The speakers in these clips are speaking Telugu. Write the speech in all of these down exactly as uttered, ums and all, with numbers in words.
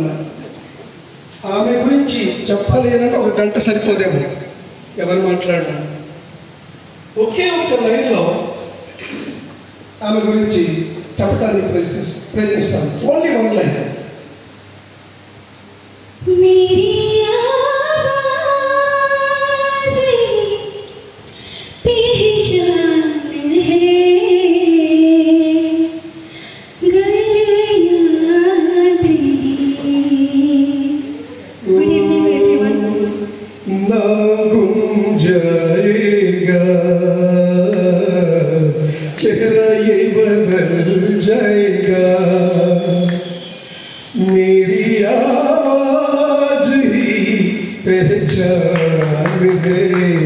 అనుకుంటున్నాను. ఆమె గురించి చెప్పాలి అంటే ఒక గంట సరిపోదేమో ఎవరు మాట్లాడినా. ఒకే ఒక్క లైన్లో ఆమె గురించి చెప్పడానికి ప్రయత్ని ప్రయత్నిస్తాను. Only one line. चेहरा ये बदल जाएगा, मेरी आवाज ही पहचान है,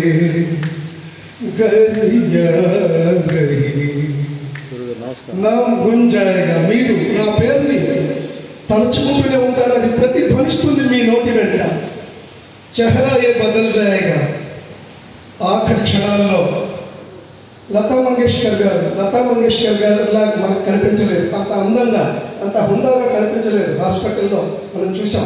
गरिया गई नाम गुन जाएगा. మీరు నా పేరుని తలుచుకుంటూనే ఉంటారు, అది ప్రతిధ్వనిస్తుంది మీ నోటి వెంట. చెహరా ఏ బదల్ జాయేగా. ఆఖరి క్షణాల్లో లతా మంగేష్కర్ గారు లతా మంగేష్కర్ గారు లాగా మనకు కనిపించలేదు, అంత అందంగా అంత హుందాగా కనిపించలేదు. హాస్పిటల్లో మనం చూసాం.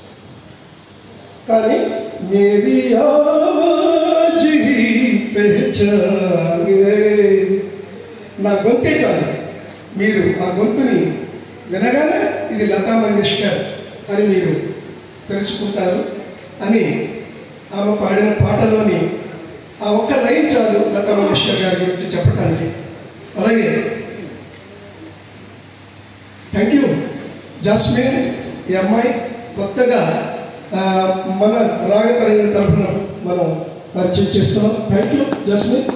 కానీ మేరీ ఆవాజ్ హీ పెహచాన్ హై, నా గొంతే చాలు, మీరు ఆ గొంతుని వినగానే ఇది లతా మంగేష్కర్ అని మీరు తెలుసుకుంటారు అని ఆమె పాడిన పాటలోని ఆ ఒక్క లైన్ చాలు లతా మంగేష్కర్ గారి గురించి చెప్పడానికి. అలాగే థ్యాంక్ యూ జాస్మిన్. ఈ అమ్మాయి కొత్తగా మన రాగతరంగ తరఫున మనం పరిచయం చేస్తున్నాం. Thank you Jasmine.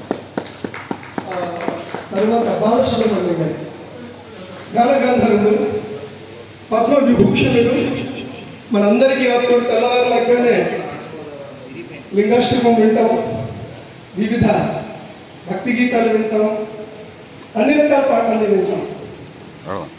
తర్వాత బాలసుబ్రహ్మణ్యం గారు గానగంధర్వుడు, పద్మ విభూషణుడు, మనందరికీ అప్పుడు తెల్లవారులాగానే లింగాష్టకం వింటాం, వివిధ భక్తి గీతాలు వింటాం, అన్ని రకాల పాటలు వింటాం.